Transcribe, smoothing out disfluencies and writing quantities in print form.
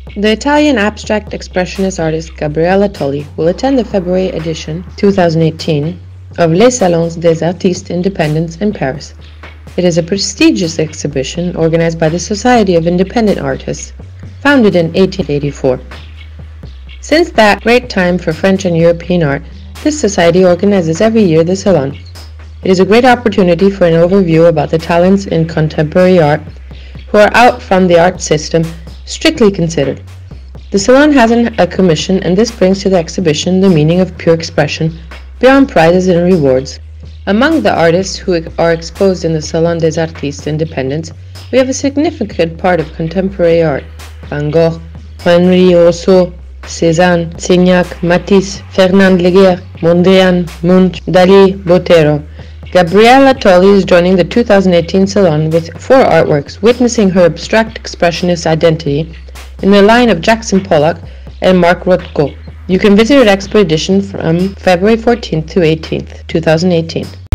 The Italian abstract expressionist artist Gabriella Tolli will attend the February edition 2018 of Les Salons des Artistes Independants in Paris. It is a prestigious exhibition organized by the Society of Independent Artists, founded in 1884. Since that great time for French and European art, this society organizes every year the Salon. It is a great opportunity for an overview about the talents in contemporary art who are out from the art system, strictly considered. The Salon has a commission, and this brings to the exhibition the meaning of pure expression, beyond prizes and rewards. Among the artists who are exposed in the Salon des Artistes Independants, we have a significant part of contemporary art: Van Gogh, Henri Rousseau, Cézanne, Signac, Matisse, Fernand Léger, Mondrian, Munch, Dali, Botero. Gabriella Tolli is joining the 2018 Salon with 4 artworks witnessing her abstract expressionist identity in the line of Jackson Pollock and Mark Rothko. You can visit her expo edition from February 14th to 18th, 2018.